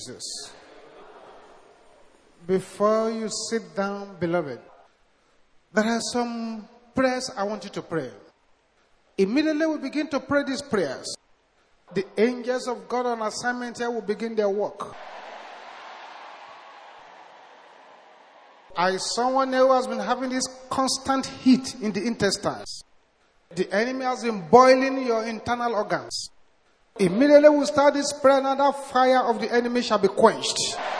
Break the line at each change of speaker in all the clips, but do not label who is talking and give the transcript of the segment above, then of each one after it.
Jesus. Before you sit down, beloved, there are some prayers I want you to pray. Immediately we begin to pray these prayers. The angels of God on assignment here will begin their work. I saw someone who has been having this constant heat in the intestines. The enemy has been boiling your internal organs. Immediately we start this prayer, now that fire of the enemy shall be quenched.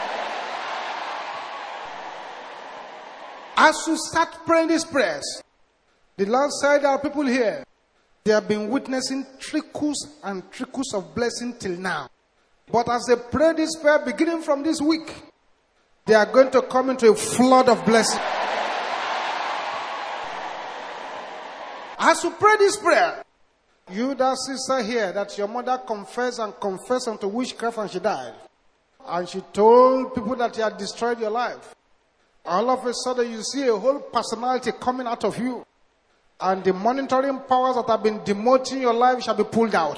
As you start praying these prayers, the Lord said there are people here. They have been witnessing trickles and trickles of blessing till now. But as they pray this prayer, beginning from this week, they are going to come into a flood of blessing. As you pray this prayer, you, that sister here, that your mother confessed unto witchcraft and she died. And she told people that you had destroyed your life. All of a sudden you see a whole personality coming out of you. And the monitoring powers that have been demoting your life shall be pulled out.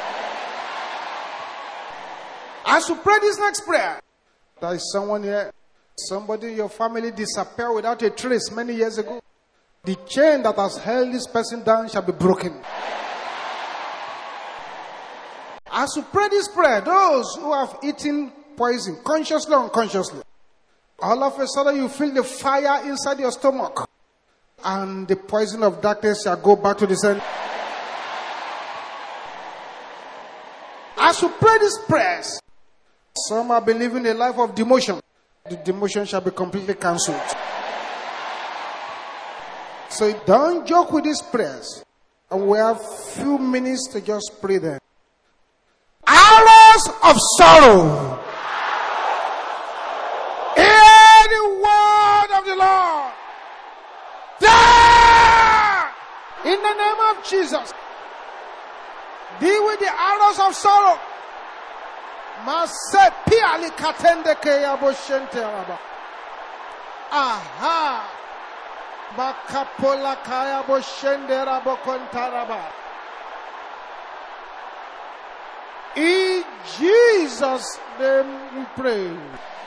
As you pray this next prayer, there is someone here, somebody in your family disappeared without a trace many years ago. The chain that has held this person down shall be broken. As you pray this prayer, those who have eaten poison, consciously or unconsciously, all of a sudden you feel the fire inside your stomach. And the poison of darkness shall go back to the center. As you pray these prayers, some are living a life of demotion. The demotion shall be completely cancelled. So don't joke with these prayers. And we have few minutes to just pray them. Hours of sorrow. Hear the word of the Lord. There! In the name of Jesus. Deal with the arrows of sorrow. Aha. Bakapola kaya boshendera bokontaraba. In Jesus' name we pray.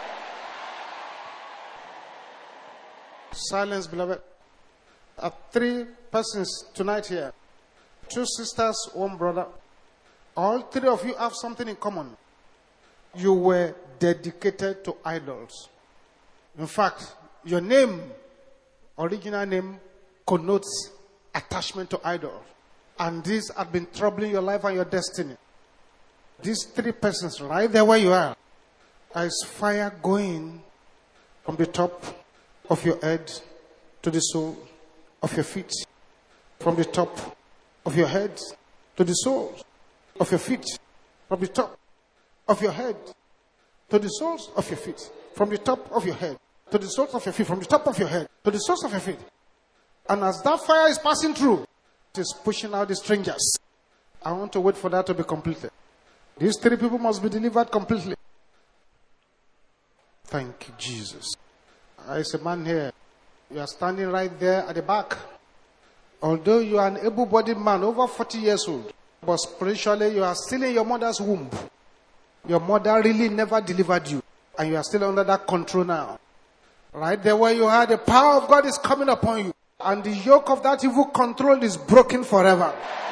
Silence, beloved. There are 3 persons tonight here. 2 sisters, 1 brother. All 3 of you have something in common. You were dedicated to idols. In fact, your name, original name, connotes attachment to idols. And this had been troubling your life and your destiny. These 3 persons, right there where you are, is fire going from the top of your head to the sole of your feet. From the top of your head to the soles of your feet. From the top of your head to the soles of your feet. From the top of your head to the soles of your feet. From the top of your head to the soles of your feet. And as that fire is passing through, it is pushing out the strangers. I want to wait for that to be completed. These 3 people must be delivered completely. Thank you, Jesus. There is a man here. You are standing right there at the back. Although you are an able-bodied man, over 40 years old, but spiritually you are still in your mother's womb. Your mother really never delivered you, and you are still under that control now. Right there where you are, the power of God is coming upon you, and the yoke of that evil control is broken forever.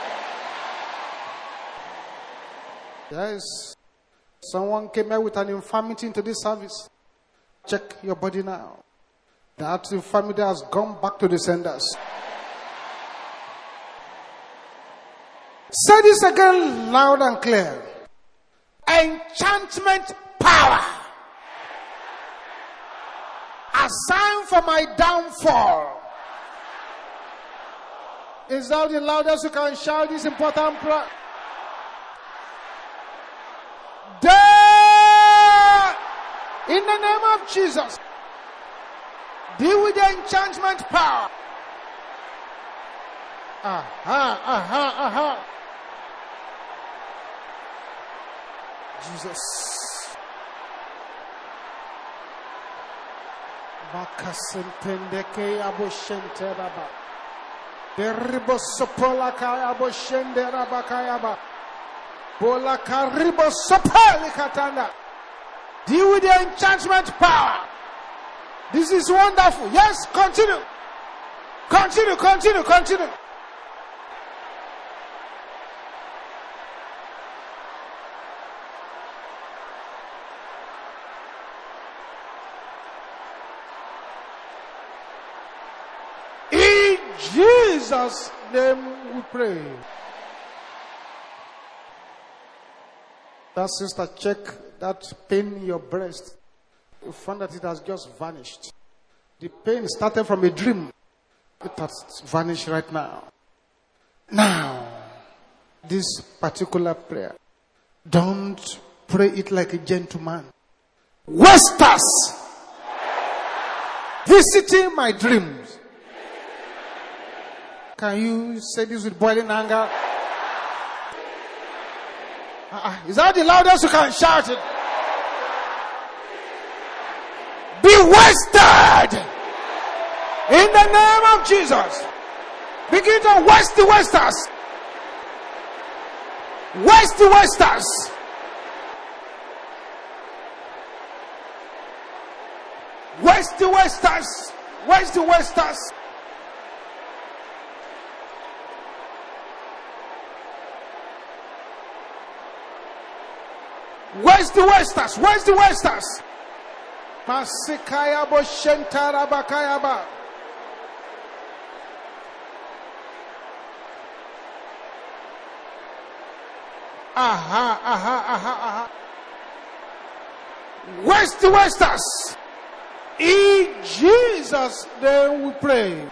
Yes. Someone came here with an infirmity into this service. Check your body now. That infirmity has gone back to the senders. Say this again loud and clear. Enchantment power assigned for my downfall. Is that the loudest you can shout this important prayer? There! In the name of Jesus. Deal with the enchantment power. Aha, aha, aha. Jesus. Bakasentendeke aboshente raba. Deribo sopola kaya aboshende raba kaya ba. Bola karibo sopali katanda. Deal with the enchantment power. This is wonderful. Yes, continue. Continue, continue, continue. In Jesus' name we pray. That sister, check that pain in your breast. You found that it has just vanished. The pain started from a dream. It has vanished right now. Now, this particular prayer, don't pray it like a gentleman. Wasters visiting my dreams. Can you say this with boiling anger? Is that the loudest you can shout it? Be wasted in the name of Jesus. Begin to waste the wasters. Waste the wasters. Waste the wasters. Waste the wasters. Where's the wasters? Where's the wasters? Masikaya boshentara bakayaba. Aha. Where's the wasters? In Jesus' name we pray.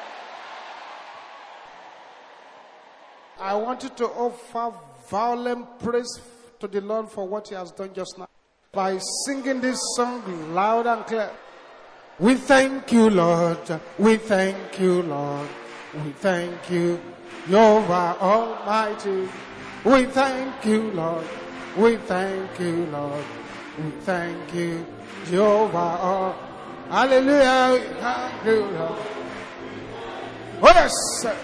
I want you to offer violent praise to the Lord for what He has done just now by singing this song loud and clear. We thank you, Lord. We thank you, Lord. We thank you, Jehovah Almighty. We thank you, Lord. We thank you, Lord. We thank you, Jehovah Almighty. Hallelujah. Hallelujah. Oh yes, sir.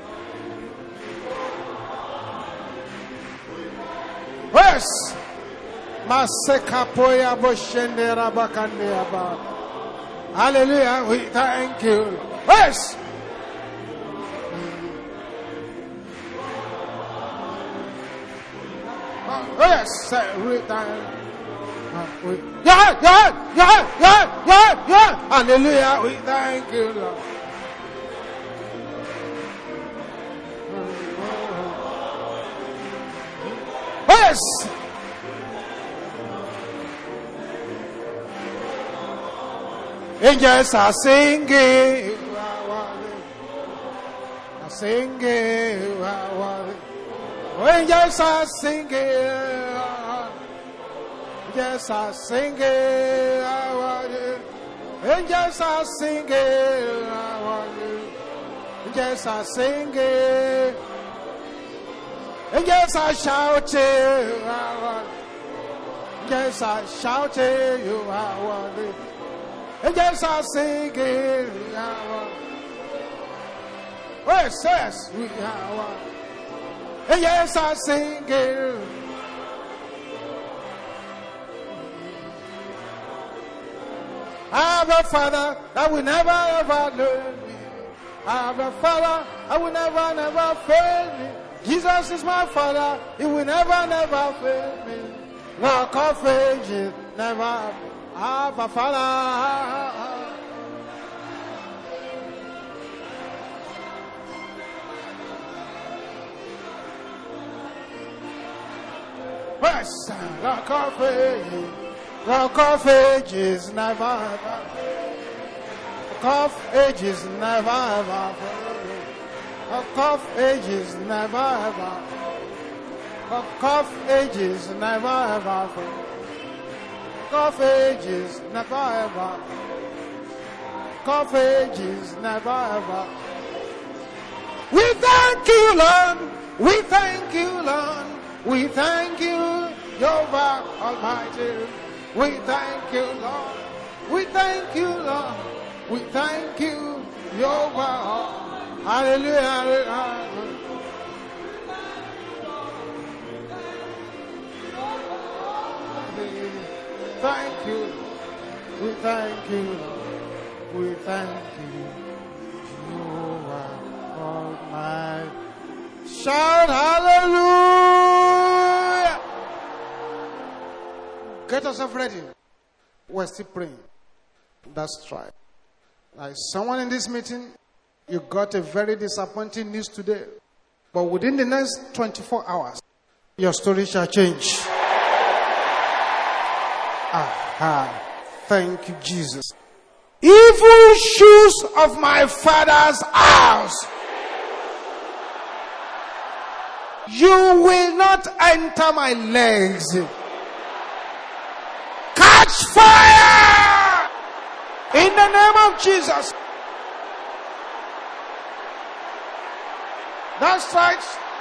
Yes. Masekapoya boshende rabakande aba. Hallelujah. We thank you. Yes. Yes. We thank. Yeah. Hallelujah. We thank you, Lord. Yes. Angels are singing. Angels are singing. Angels are singing. Angels are singing. Angels are singing. Angels are shouting. Angels are shouting. You are worthy. Angels are singing. Yes, we are one. Angels are singing. I have a Father that will never ever learn me. I have a Father that will never fail me. Jesus is my Father, He will never fail me. Rock of Ages, never. I have a Father. Yes, Rock of Ages, never ever. Rock of Ages, never ever. Rock of Ages, never ever. Rock of Ages, never ever. Rock of Ages, never ever. Rock of Ages, never ever. We thank you, Lord. We thank you, Lord. We thank you, Jehovah Almighty. We thank you, Lord. We thank you, Lord. We thank you, Jehovah. Hallelujah, hallelujah. Thank We thank you. We thank you. You are Almighty. Shout hallelujah. Get yourself ready. We're still praying. That's right. Like someone in this meeting, you got a very disappointing news today. But within the next 24 hours, your story shall change. Aha. Thank you, Jesus. Evil shoes of my father's house, you will not enter my legs. Catch fire in the name of Jesus. That's right.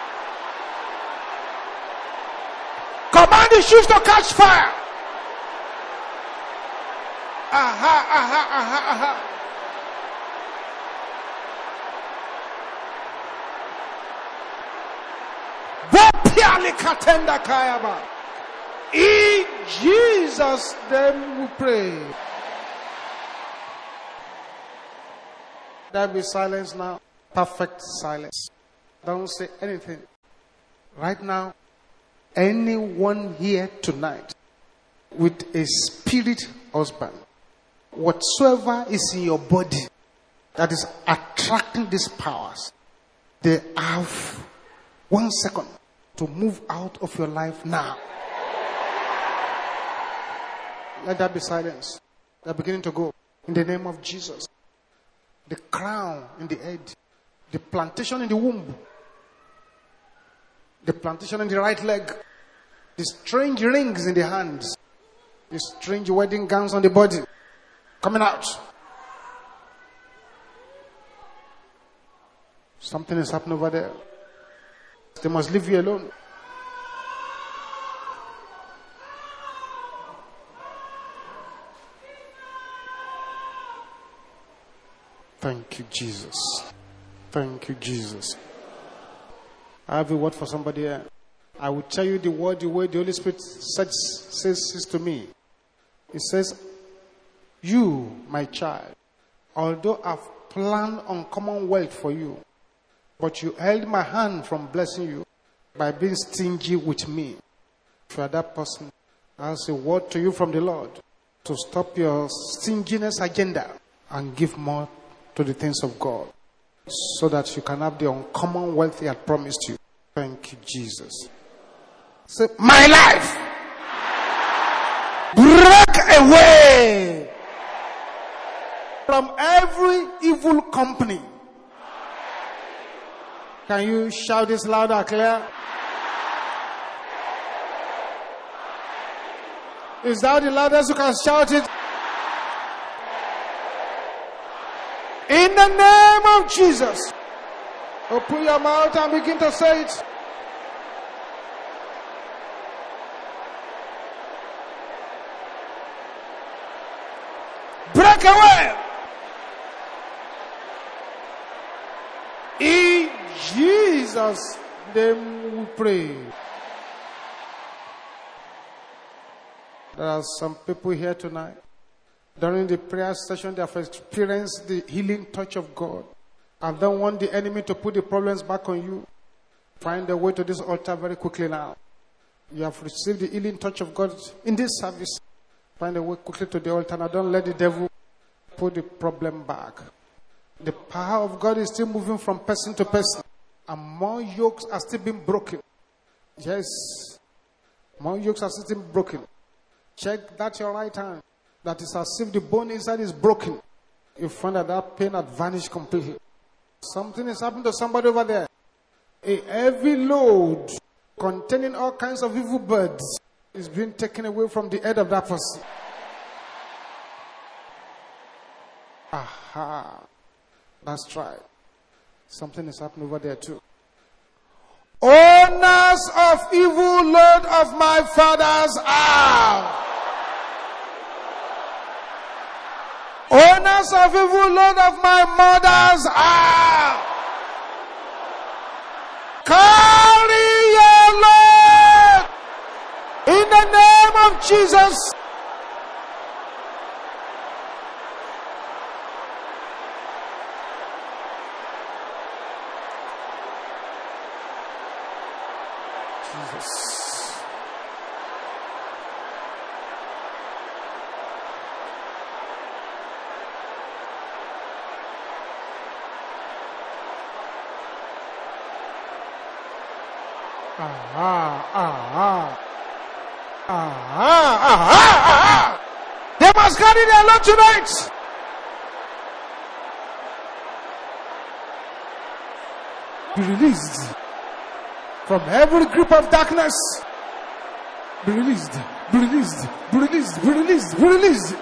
Command the shoes to catch fire. Aha, aha, aha, aha. In Jesus' name we pray. There be silence now. Perfect silence. Don't say anything. Right now, anyone here tonight with a spirit husband, whatsoever is in your body that is attracting these powers, they have 1 second to move out of your life now. Let that be silence. They're beginning to go. In the name of Jesus. The crown in the head. The plantation in the womb. The plantation in the right leg. The strange rings in the hands. The strange wedding gowns on the body. Coming out. Something is happening over there. They must leave you alone. Thank you, Jesus. Thank you, Jesus. I have a word for somebody here. I will tell you the word, the way the Holy Spirit says to me. It says, you, my child, although I've planned uncommon wealth for you, but you held my hand from blessing you by being stingy with me. If you are that person, I have a word to you from the Lord to stop your stinginess agenda and give more to the things of God so that you can have the uncommon wealth He had promised you. Thank you, Jesus. Say, my life, break away from every evil company. Can you shout this loud and clear? Is that the loudest you can shout it? In the name of Jesus. Open your mouth and begin to say it. Break away. In Jesus' name we pray. There are some people here tonight. During the prayer session, they have experienced the healing touch of God. I don't want the enemy to put the problems back on you. Find a way to this altar very quickly now. You have received the healing touch of God in this service. Find a way quickly to the altar. Now don't let the devil put the problem back. The power of God is still moving from person to person. And more yokes are still being broken. Yes. More yokes are still being broken. Check that your right hand. That is as if the bone inside is broken. You find that pain had vanished completely. Something is happening to somebody over there. A heavy load containing all kinds of evil birds is being taken away from the head of that person. Aha. That's right. Something is happening over there too. Owners of evil load of my father's house. Owners of evil load of my mother's house. Carry your load in the name of Jesus. Jesus. They must carry their load tonight. Be released from every grip of darkness. Be released, be released, be released, be released, be released.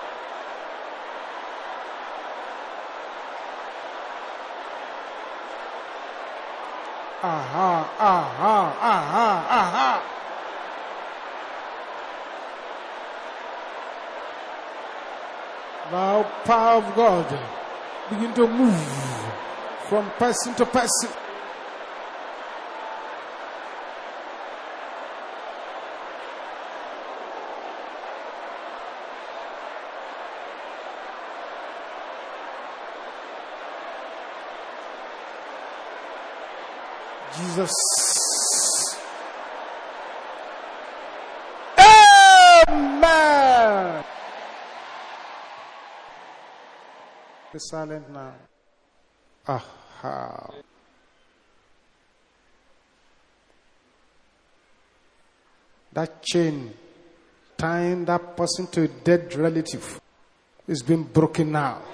Now, power of God, begin to move from person to person. Jesus. Amen. Be silent now. Aha. That chain tying that person to a dead relative is being broken now.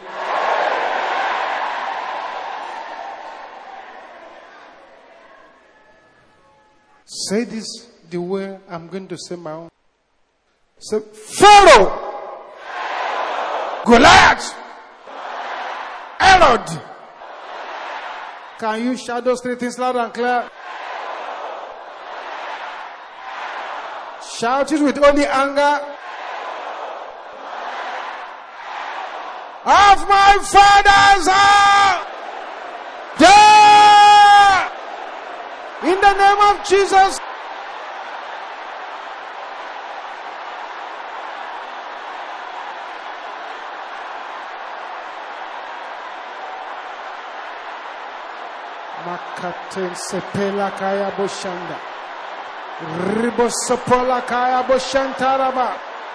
Say this the way I'm going to say my own. Say, Pharaoh, Goliath, Herod. Can you shout those three things loud and clear? Shout it with only anger. Of my father's house. In the name of Jesus. Makaten sepela kaya boshanda. Ribosopola kaya boshantaraba.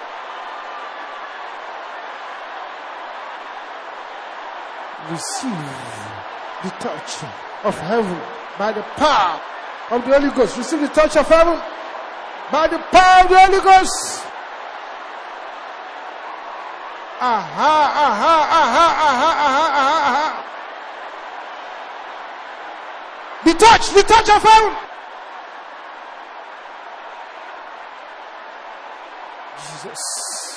Receive the touch of heaven by the power of the Holy Ghost. Receive the touch of heaven by the power of the Holy Ghost. The touch of heaven. Jesus.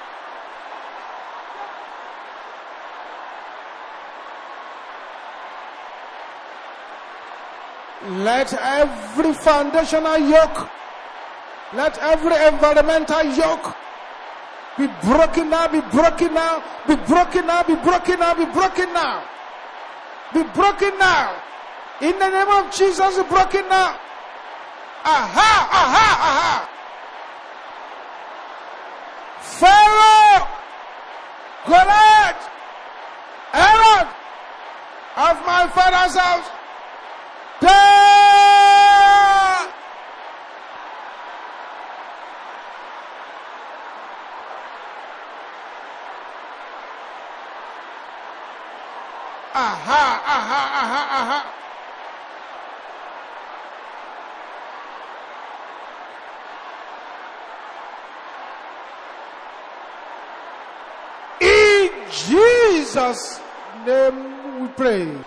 Let every foundational yoke, let every environmental yoke be broken now, be broken now, be broken now, be broken now, be broken now. Be broken now. In the name of Jesus, be broken now. Pharaoh, Goliath, Herod of my father's house. In Jesus' name we pray.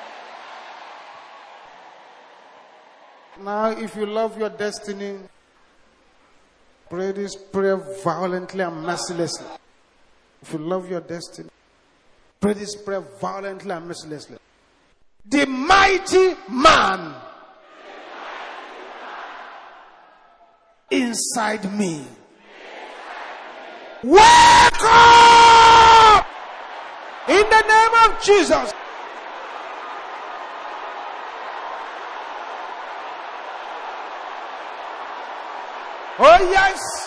Now, if you love your destiny, pray this prayer violently and mercilessly. If you love your destiny, pray this prayer violently and mercilessly. The mighty man inside me, wake up in the name of Jesus. Oh yes.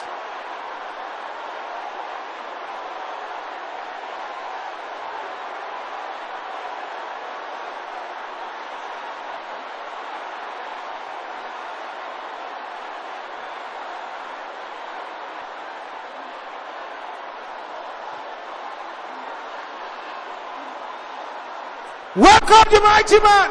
Welcome the mighty man.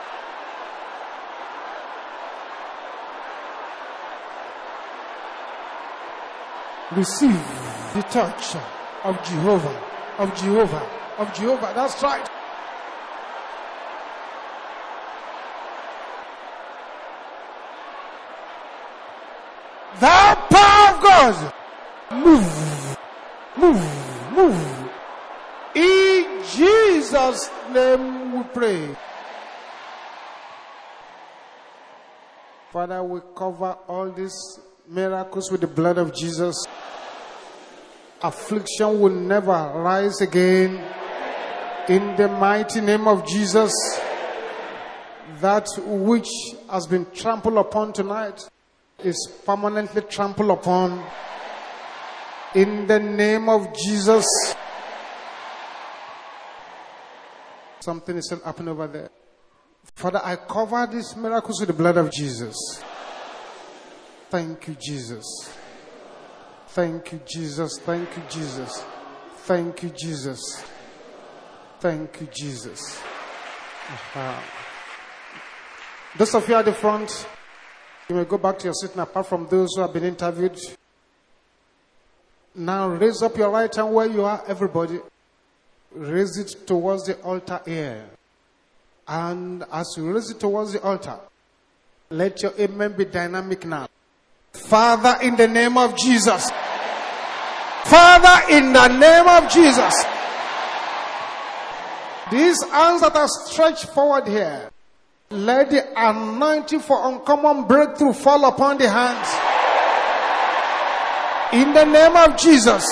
Receive the touch of Jehovah, of Jehovah, of Jehovah. That's right. The power of God. Move, move, move. In Jesus' name we pray. Father, we cover all these miracles with the blood of Jesus. Affliction will never rise again. In the mighty name of Jesus, that which has been trampled upon tonight is permanently trampled upon. In the name of Jesus. Something is still happening over there. Father, I cover these miracles with the blood of Jesus. Thank you, Jesus. Thank you, Jesus. Thank you, Jesus. Thank you, Jesus. Thank you, Jesus. Those of you at the front, you may go back to your seat now, apart from those who have been interviewed. Now raise up your right hand where you are, everybody. Raise it towards the altar here. And as you raise it towards the altar, let your amen be dynamic now. Father, in the name of Jesus. Father, in the name of Jesus. These hands that are stretched forward here, let the anointing for uncommon breakthrough fall upon the hands. In the name of Jesus.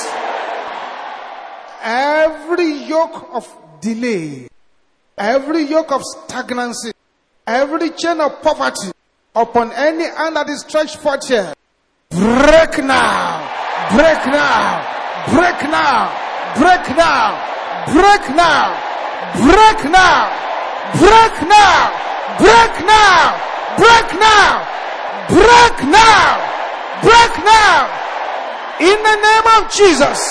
Every yoke of delay, every yoke of stagnancy, every chain of poverty upon any hand that is stretched forth here, break now, break now, break now, break now, break now, break now, break now, break now, break now, break now, break now, in the name of Jesus.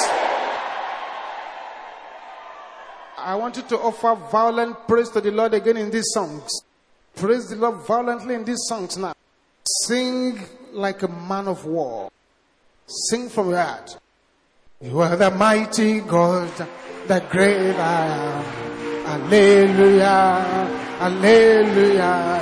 I want you to offer violent praise to the Lord again in these songs. Praise the Lord violently in these songs now. Sing like a man of war. Sing from your heart. You are the mighty God, the great I am. Hallelujah, hallelujah.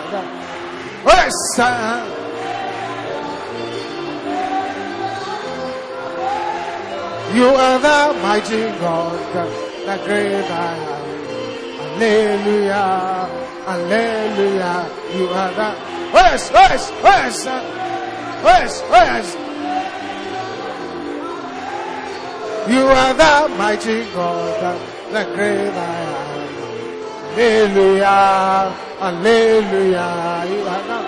You are the mighty God, the great I am. Hallelujah, hallelujah. You are the You are the mighty God, the great I am. Hallelujah, hallelujah. You are the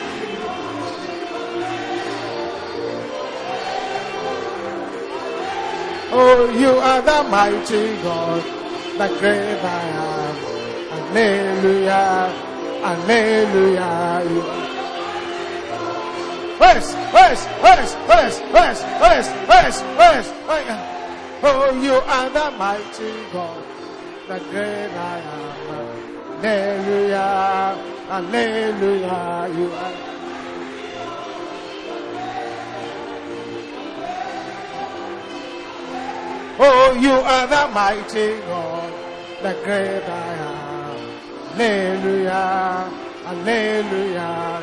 Oh, you are the mighty God, the great I am. Hallelujah, hallelujah. Oh, you are the mighty God, the great I am. Hallelujah, hallelujah. You are. Oh, you are the mighty God, the great I am. Hallelujah, hallelujah.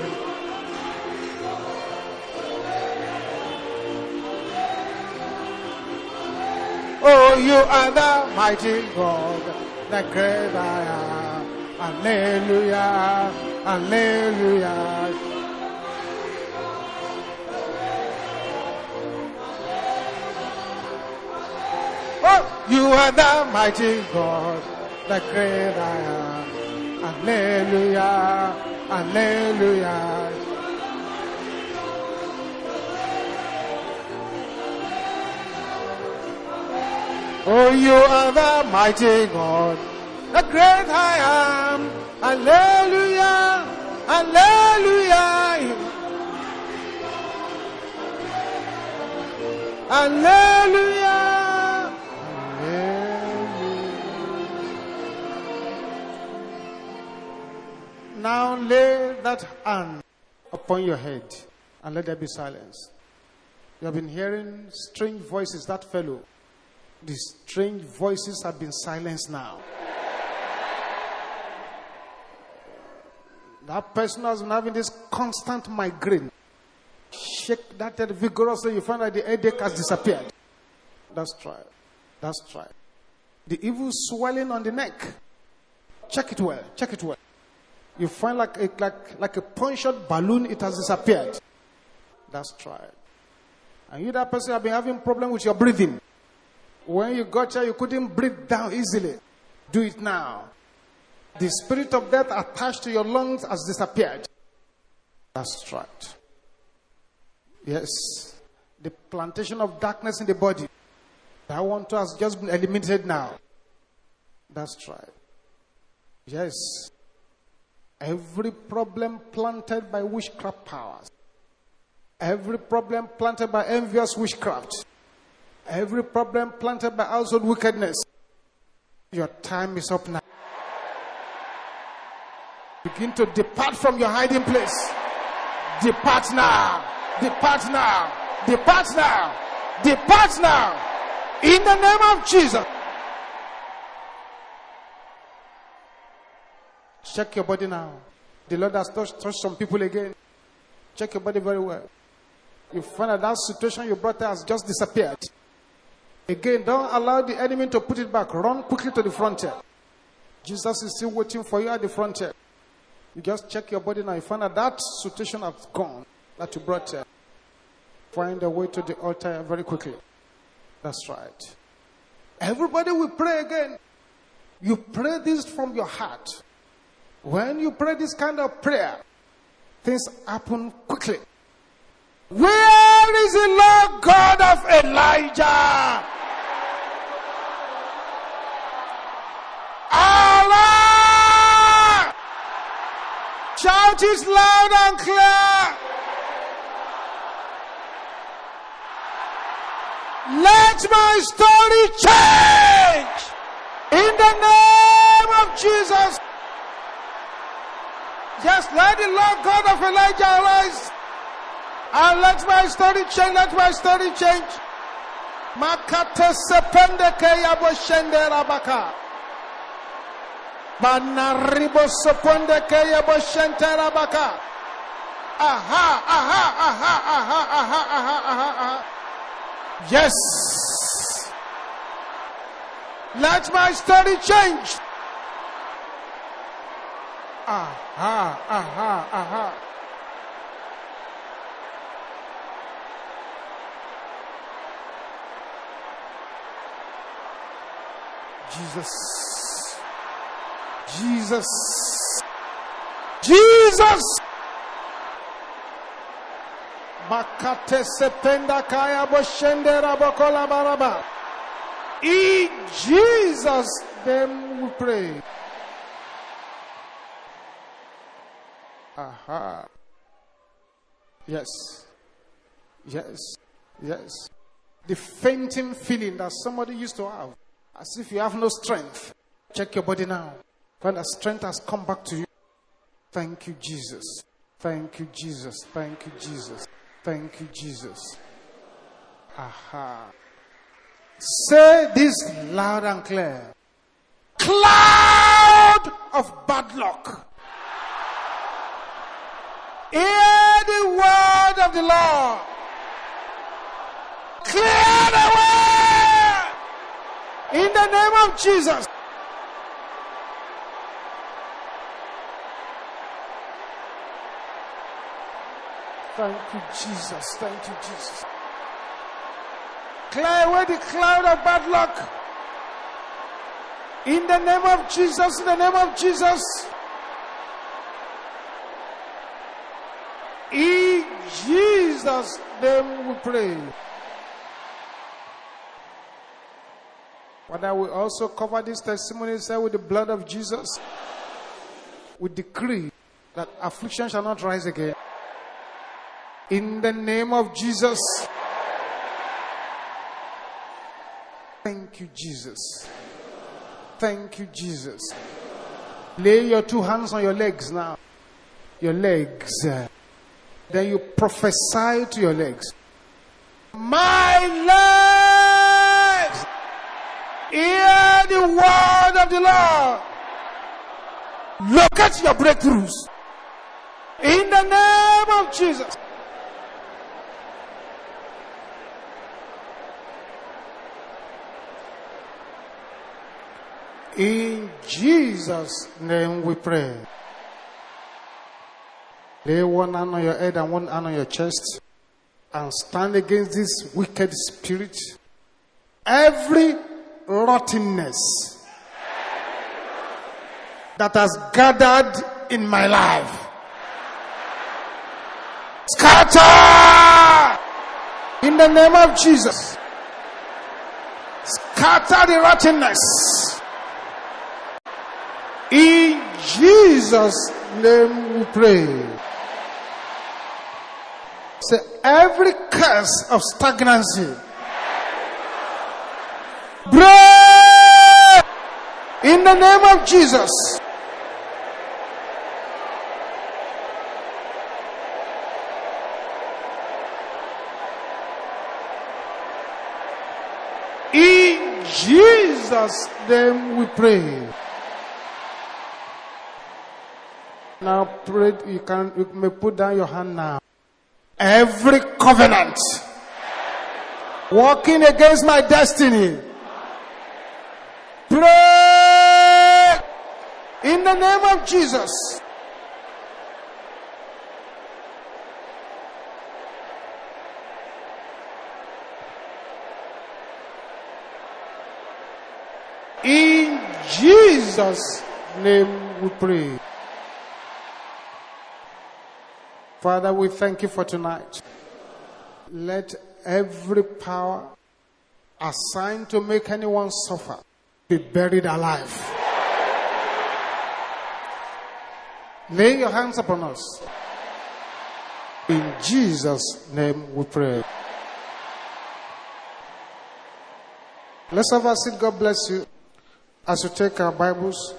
Oh, you are the mighty God, the great I am. Hallelujah, hallelujah. Oh, you are the mighty God, the great I am. Hallelujah, hallelujah. Oh, you are the mighty God, the great I am. Hallelujah, hallelujah. Hallelujah. Now lay that hand upon your head and let there be silence. You have been hearing strange voices, that fellow. The strange voices have been silenced now. That person has been having this constant migraine. Shake that head vigorously, you find that the headache has disappeared. That's right. That's right. The evil swelling on the neck. Check it well. Check it well. You find like a punctured balloon, it has disappeared. That's right. And you, that person, have been having problem with your breathing. When you got here, you couldn't breathe down easily. Do it now. The spirit of death attached to your lungs has disappeared. That's right. Yes. The plantation of darkness in the body. That one too has just been eliminated now. That's right. Yes. Every problem planted by witchcraft powers. Every problem planted by envious witchcraft. Every problem planted by household wickedness. Your time is up now. Begin to depart from your hiding place. Depart now. Depart now. Depart now. Depart now. In the name of Jesus. Check your body now. The Lord has touched some people again. Check your body very well. You find that situation you brought there has just disappeared. Again, don't allow the enemy to put it back. Run quickly to the frontier. Jesus is still waiting for you at the frontier. You just check your body now. You find that situation has gone that you brought here. Find a way to the altar very quickly. That's right. Everybody will pray again. You pray this from your heart. When you pray this kind of prayer, things happen quickly. Where is the Lord God of Elijah? Allah! Shout it loud and clear. Let my story change in the name of Jesus. Yes, let the Lord God of Elijah arise. And let my story change. Let my story change. Makate sepende ke yabo shende rabaka. Manaribo sepende ke yabo shente rabaka. Aha, aha, aha, aha, aha, aha, aha, aha. Yes. Let my story change. Aha, aha, aha. Jesus. Jesus. Jesus. Makate sependa kaya boshendera bokola baraba. In Jesus' name we pray. Aha. Yes. Yes. Yes. The fainting feeling that somebody used to have, as if you have no strength. Check your body now. When the strength has come back to you. Thank you, Jesus. Thank you, Jesus. Thank you, Jesus. Thank you, Jesus. Aha. Say this loud and clear. Cloud of bad luck. Hear the word of the Lord. Clear the way. In the name of Jesus. Thank you, Jesus. Thank you, Jesus. Clear away the cloud of bad luck. In the name of Jesus. In the name of Jesus. In Jesus' name we pray. Father, we also cover this testimony with the blood of Jesus. We decree that affliction shall not rise again. In the name of Jesus. Thank you, Jesus. Thank you, Jesus. Lay your two hands on your legs now. Your legs. Then you prophesy to your legs. My legs, hear the word of the Lord. Look at your breakthroughs. In the name of Jesus. In Jesus' name we pray. Lay one hand on your head and one hand on your chest and stand against this wicked spirit. Every rottenness that has gathered in my life, scatter in the name of Jesus. Scatter the rottenness. In Jesus' name we pray. Say, every curse of stagnancy, break in the name of Jesus. In Jesus' name we pray. Now pray, you may put down your hand now. Every covenant working against my destiny, pray in the name of Jesus. In Jesus' name we pray. Father, we thank you for tonight. Let every power assigned to make anyone suffer be buried alive. Lay your hands upon us. In Jesus' name we pray. Let's have a seat. God bless you. As you take our Bibles,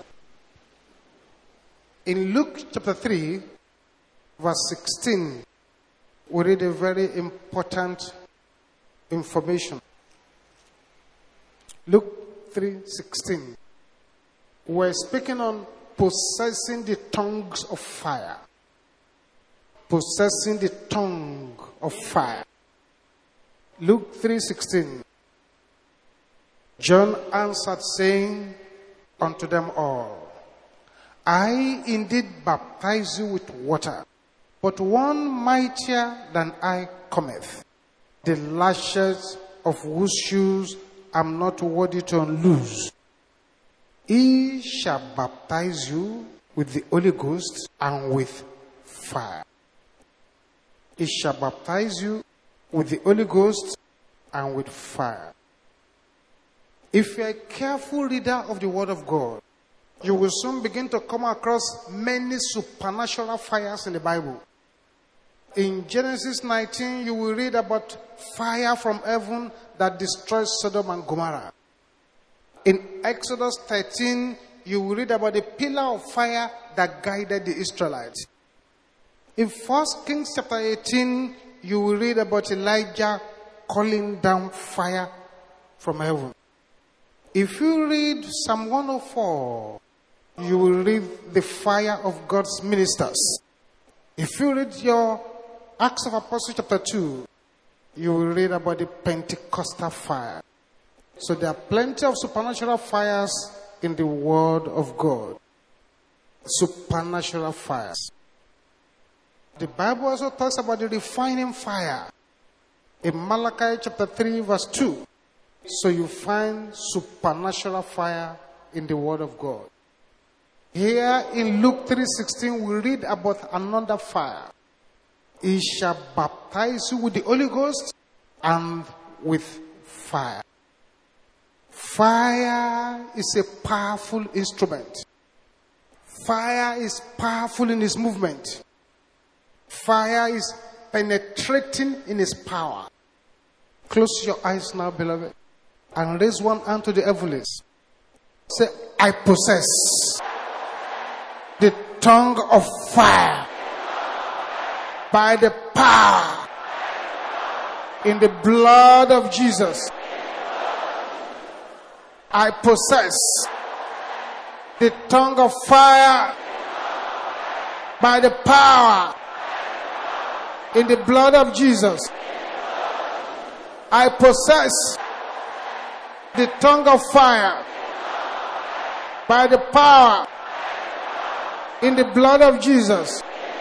in Luke chapter 3, verse 16, we read a very important information. Luke 3:16. We're speaking on possessing the tongues of fire. Possessing the tongue of fire. Luke 3:16. John answered, saying unto them all, I indeed baptize you with water, but one mightier than I cometh, the lashes of whose shoes I'm not worthy to unloose. He shall baptize you with the Holy Ghost and with fire. He shall baptize you with the Holy Ghost and with fire. If you're a careful reader of the Word of God, you will soon begin to come across many supernatural fires in the Bible. In Genesis 19, you will read about fire from heaven that destroys Sodom and Gomorrah. In Exodus 13, you will read about the pillar of fire that guided the Israelites. In 1 Kings chapter 18, you will read about Elijah calling down fire from heaven. If you read Psalm 104, you will read the fire of God's ministers. If you read your Acts of Apostles chapter 2, you will read about the Pentecostal fire. So there are plenty of supernatural fires in the Word of God. Supernatural fires. The Bible also talks about the refining fire. In Malachi chapter 3 verse 2. So you find supernatural fire in the Word of God. Here in Luke 3:16, we read about another fire. He shall baptize you with the Holy Ghost and with fire. Fire is a powerful instrument. Fire is powerful in its movement. Fire is penetrating in its power. Close your eyes now, beloved, and raise one hand to the heavens. Say, I possess tongue of fire by the power in the blood of Jesus. I possess the tongue of fire by the power in the blood of Jesus. I possess the tongue of fire by the power in the blood of Jesus.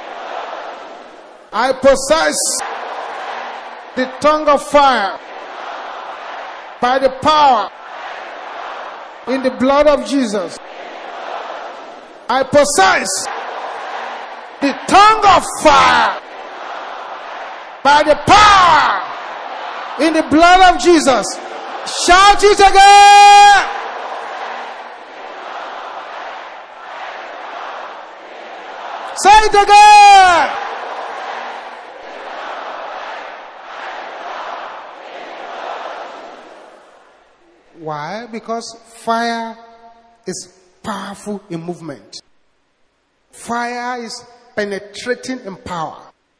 I possess the tongue of fire by the power in the blood of Jesus. I possess the tongue of fire by the power in the blood of Jesus. Shout it again. Say it again. Why? Because fire is powerful in movement. Fire is penetrating in power.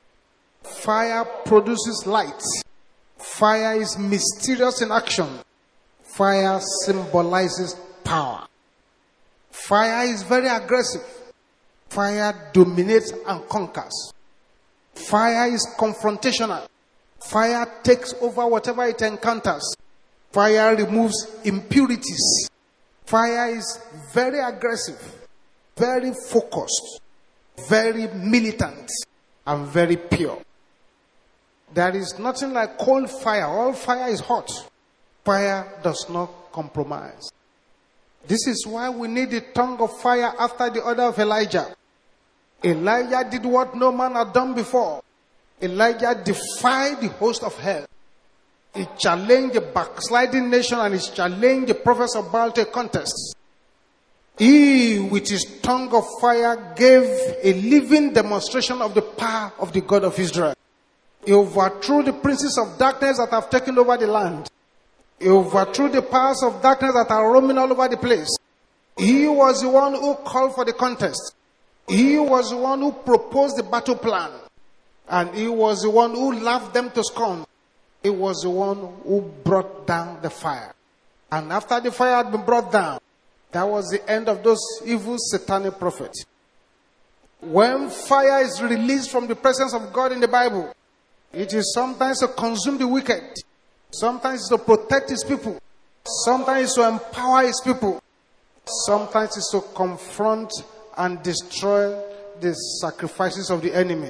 Fire produces light. Fire is mysterious in action. Fire symbolizes power. Fire is very aggressive. Fire dominates and conquers. Fire is confrontational. Fire takes over whatever it encounters. Fire removes impurities. Fire is very aggressive, very focused, very militant, and very pure. There is nothing like cold fire. All fire is hot. Fire does not compromise. This is why we need the tongue of fire after the order of Elijah. Elijah did what no man had done before. Elijah defied the host of hell. He challenged the backsliding nation and he challenged the prophets of Baal to a contest. He, with his tongue of fire, gave a living demonstration of the power of the God of Israel. He overthrew the princes of darkness that have taken over the land. He overthrew the powers of darkness that are roaming all over the place. He was the one who called for the contest. He was the one who proposed the battle plan. And he was the one who laughed them to scorn. He was the one who brought down the fire. And after the fire had been brought down, that was the end of those evil satanic prophets. When fire is released from the presence of God in the Bible, it is sometimes to consume the wicked. Sometimes it's to protect his people. Sometimes it's to empower his people. Sometimes it's to confront and destroy the sacrifices of the enemy.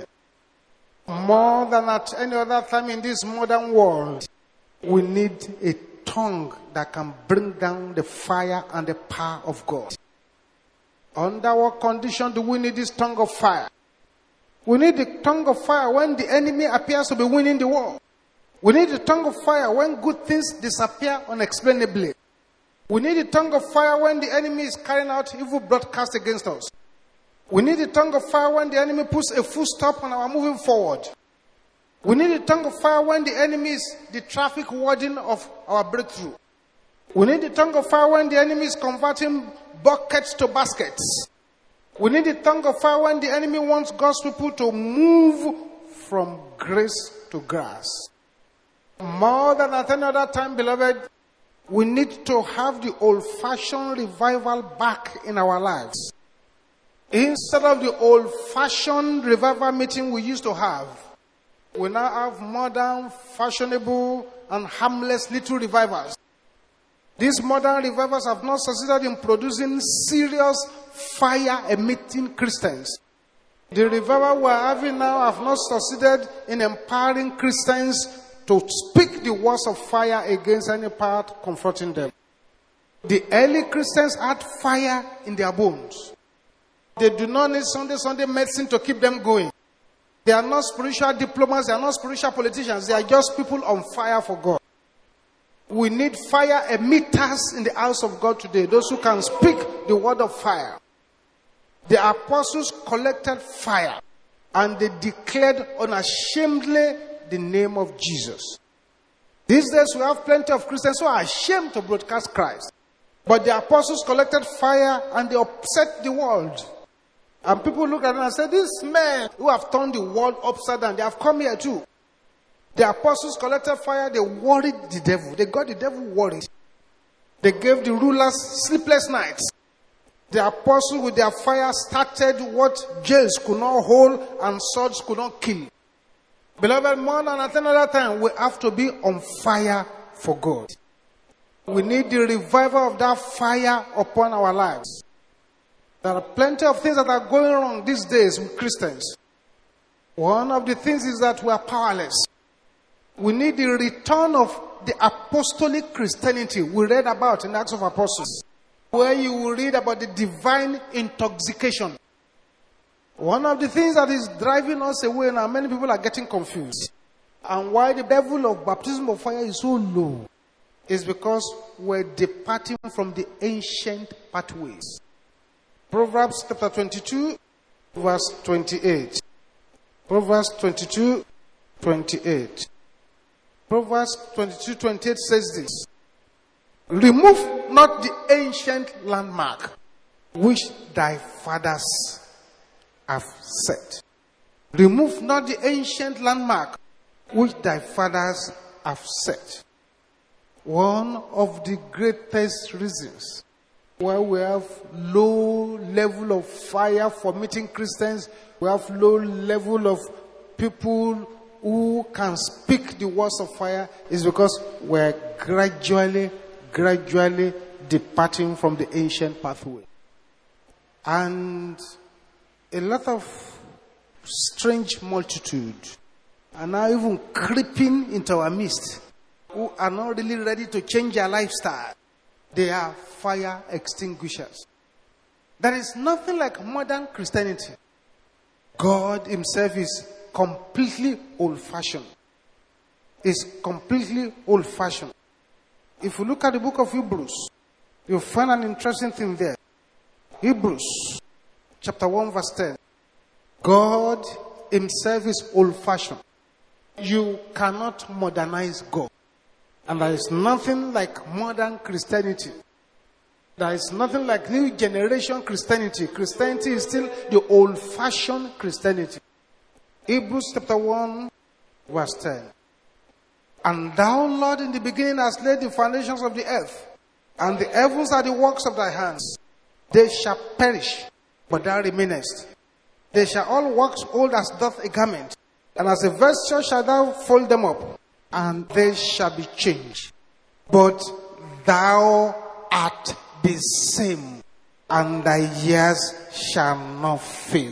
More than at any other time in this modern world, we need a tongue that can bring down the fire and the power of God. Under what condition do we need this tongue of fire? We need the tongue of fire when the enemy appears to be winning the war. We need the tongue of fire when good things disappear unexplainably. We need the tongue of fire when the enemy is carrying out evil broadcasts against us. We need the tongue of fire when the enemy puts a full stop on our moving forward. We need the tongue of fire when the enemy is the traffic warden of our breakthrough. We need the tongue of fire when the enemy is converting buckets to baskets. We need the tongue of fire when the enemy wants God's people to move from grace to grass. More than at any other time, beloved, we need to have the old-fashioned revival back in our lives. Instead of the old-fashioned revival meeting we used to have, we now have modern, fashionable, and harmless little revivals. These modern revivals have not succeeded in producing serious, fire-emitting Christians. The revival we're having now have not succeeded in empowering Christians to speak the words of fire against any power confronting them. The early Christians had fire in their bones. They do not need Sunday medicine to keep them going. They are not spiritual diplomats. They are not spiritual politicians. They are just people on fire for God. We need fire emitters in the house of God today. Those who can speak the word of fire. The apostles collected fire and they declared unashamedly the name of Jesus. These days we have plenty of Christians who are ashamed to broadcast Christ. But the apostles collected fire and they upset the world. And people look at them and say, these men who have turned the world upside down, they have come here too. The apostles collected fire, they worried the devil. They got the devil worried. They gave the rulers sleepless nights. The apostles with their fire started what jails could not hold and swords could not kill. Beloved, more than at another time, we have to be on fire for God. We need the revival of that fire upon our lives. There are plenty of things that are going wrong these days with Christians. One of the things is that we are powerless. We need the return of the apostolic Christianity we read about in the Acts of Apostles, where you will read about the divine intoxication. One of the things that is driving us away now, many people are getting confused. And why the level of baptism of fire is so low is because we're departing from the ancient pathways. Proverbs chapter 22, verse 28. Proverbs 22, 28. Proverbs 22:28 says this. Remove not the ancient landmark which thy fathers have set. Remove not the ancient landmark which thy fathers have set. One of the greatest reasons why we have low level of fire for meeting Christians, we have low level of people who can speak the words of fire, is because we're gradually departing from the ancient pathway. And a lot of strange multitude are now even creeping into our midst, who are not really ready to change their lifestyle. They are fire extinguishers. There is nothing like modern Christianity. God himself is completely old-fashioned. Is completely old-fashioned. If you look at the book of Hebrews, you'll find an interesting thing there. Hebrews chapter 1 verse 10. God himself is old-fashioned. You cannot modernize God. And there is nothing like modern Christianity. There is nothing like new generation Christianity. Christianity is still the old-fashioned Christianity. Hebrews chapter 1 verse 10. And thou, Lord, in the beginning hast laid the foundations of the earth, and the heavens are the works of thy hands. They shall perish, but thou remainest. They shall all wax old as doth a garment, and as a vesture shalt thou fold them up, and they shall be changed. But thou art the same, and thy years shall not fail.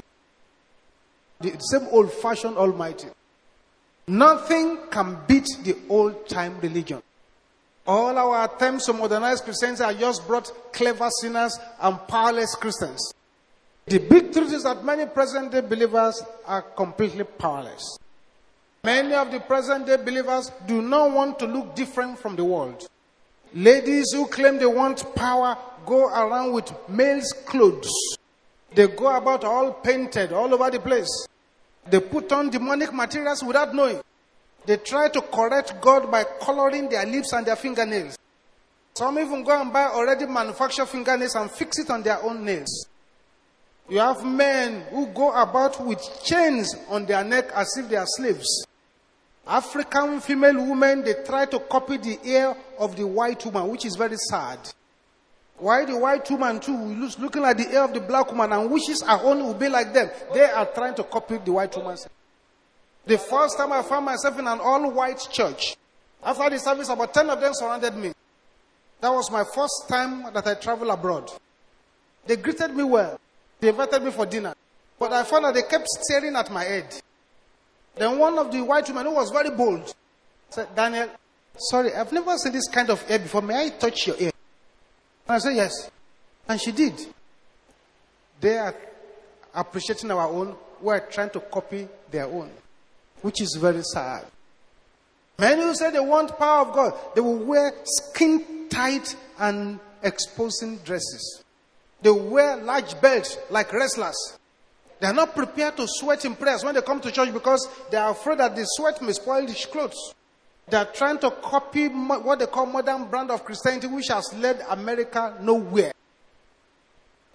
The same old-fashioned Almighty. Nothing can beat the old-time religion. All our attempts to modernize Christianity are just brought clever sinners and powerless Christians. The big truth is that many present-day believers are completely powerless. Many of the present-day believers do not want to look different from the world. Ladies who claim they want power go around with males' clothes. They go about all painted all over the place. They put on demonic materials without knowing. They try to correct God by coloring their lips and their fingernails. Some even go and buy already manufactured fingernails and fix it on their own nails. You have men who go about with chains on their neck as if they are slaves. African female women, they try to copy the hair of the white woman, which is very sad. Why the white woman too is looking at the hair of the black woman and wishes her own will be like them. They are trying to copy the white woman's hair. The first time I found myself in an all-white church, after the service, about 10 of them surrounded me. That was my first time that I traveled abroad. They greeted me well. They invited me for dinner. But I found that they kept staring at my head. Then one of the white women, who was very bold, said, Daniel, sorry, I've never seen this kind of hair before. May I touch your hair? And I said, yes. And she did. They are appreciating our own. We are trying to copy their own, which is very sad. Many who say they want power of God, they will wear skin-tight and exposing dresses. They will wear large belts like wrestlers. They are not prepared to sweat in prayers when they come to church because they are afraid that the sweat may spoil the clothes. They are trying to copy what they call modern brand of Christianity, which has led America nowhere.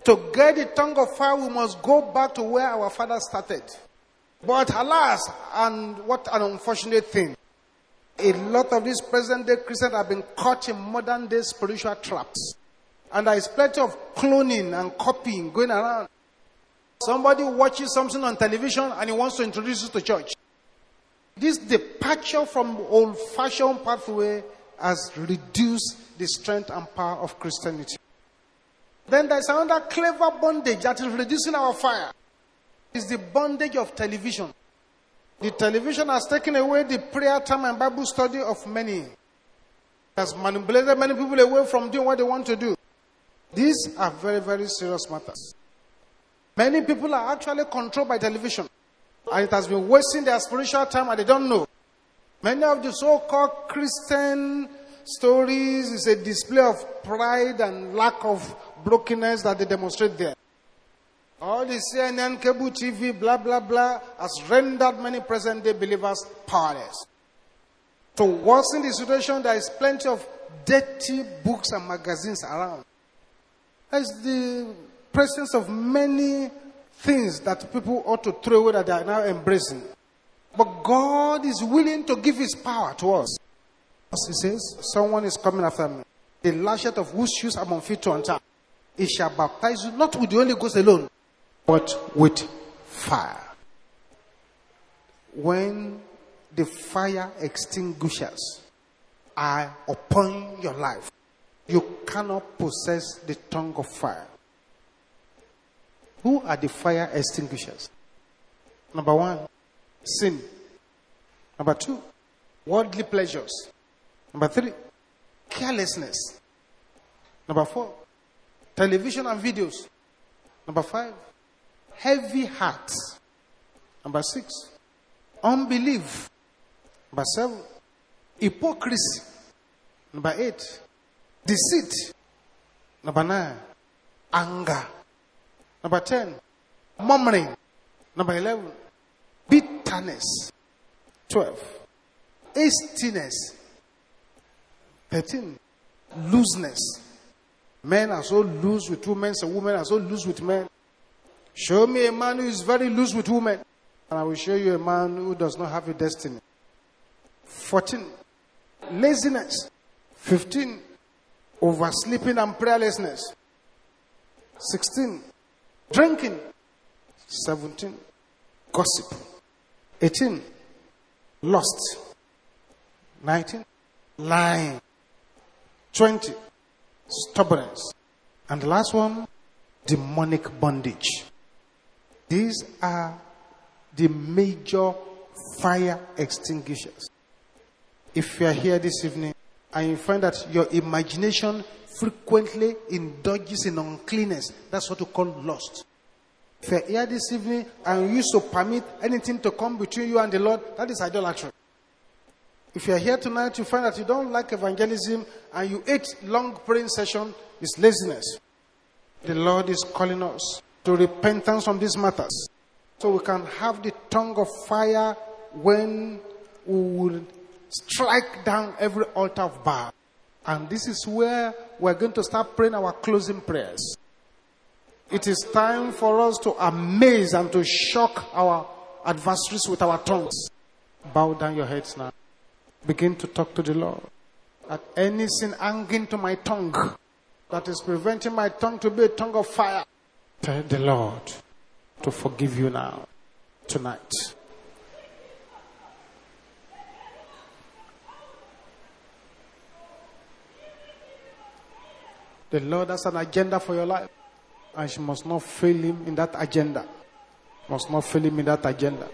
To get the tongue of fire, we must go back to where our father started. But alas, and what an unfortunate thing. A lot of these present-day Christians have been caught in modern-day spiritual traps. And there is plenty of cloning and copying going around. Somebody watches something on television and he wants to introduce it to church. This departure from old-fashioned pathway has reduced the strength and power of Christianity. Then there's another clever bondage that is reducing our fire. It's the bondage of television. The television has taken away the prayer time and Bible study of many. It has manipulated many people away from doing what they want to do. These are very, very serious matters. Many people are actually controlled by television. And it has been wasting their spiritual time and they don't know. Many of the so-called Christian stories is a display of pride and lack of brokenness that they demonstrate there. All the CNN, cable TV, blah, blah, blah, has rendered many present-day believers powerless. To worsen the situation, there is plenty of dirty books and magazines around. There's the presence of many things that people ought to throw away that they are now embracing. But God is willing to give his power to us. As he says, someone is coming after me. The latchet of whose shoes I'm unfit to untie. He shall baptize you not with the Holy Ghost alone, but with fire. When the fire extinguishers are upon your life, you cannot possess the tongue of fire. Who are the fire extinguishers? Number 1, sin. Number 2, worldly pleasures. Number 3, carelessness. Number 4, television and videos. Number 5, heavy hearts. Number 6, unbelief. Number 7, hypocrisy. Number 8, deceit. Number 9, anger. Number 10, murmuring. Number 11, bitterness. 12, hastiness. 13, looseness. Men are so loose with women, so women are so loose with men. Show me a man who is very loose with women, and I will show you a man who does not have a destiny. 14, laziness. 15, oversleeping and prayerlessness. 16, drinking. 17, gossip. 18, lust. 19, lying. 20, stubbornness. And the last one, demonic bondage. These are the major fire extinguishers. If you are here this evening and you find that your imagination frequently indulges in uncleanness, that's what we call lust. If you are here this evening and you used to permit anything to come between you and the Lord, that is idolatry. If you are here tonight, you find that you don't like evangelism and you ate long praying session, it's laziness. The Lord is calling us to repentance from these matters, so we can have the tongue of fire when we will strike down every altar of Baal. And this is where we're going to start praying our closing prayers. It is time for us to amaze and to shock our adversaries with our tongues. Bow down your heads now. Begin to talk to the Lord. That any sin hanging to my tongue that is preventing my tongue to be a tongue of fire, tell the Lord to forgive you now, tonight. The Lord has an agenda for your life, and you must not fail him in that agenda. Must not fail him in that agenda.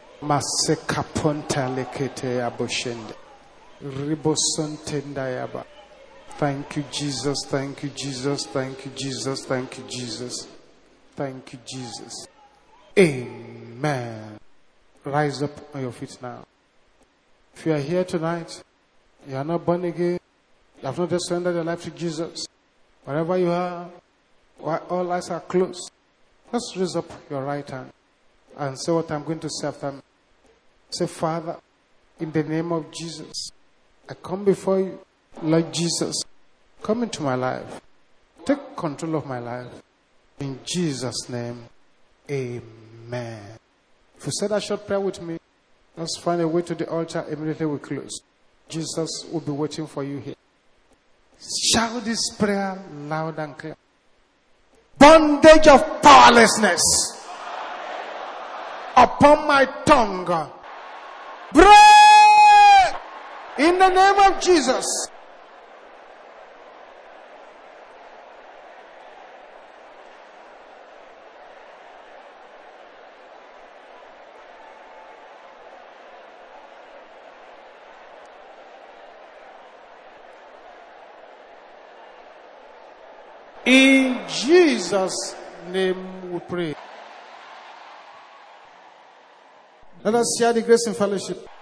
Thank you, Jesus. Thank you, Jesus. Thank you, Jesus. Thank you, Jesus. Thank you, Jesus. Amen. Rise up on your feet now. If you are here tonight, you are not born again, you have not just surrendered your life to Jesus, wherever you are, while all eyes are closed, just raise up your right hand and say what I'm going to say after me. Say, Father, in the name of Jesus, I come before you, Lord Jesus. Come into my life. Take control of my life. In Jesus' name, amen. If you said that short prayer with me, let's find a way to the altar. Immediately we close. Jesus will be waiting for you here. Shout this prayer loud and clear. Bondage of powerlessness upon my tongue, break in the name of Jesus. In Jesus' name we pray. Let us share the grace and fellowship.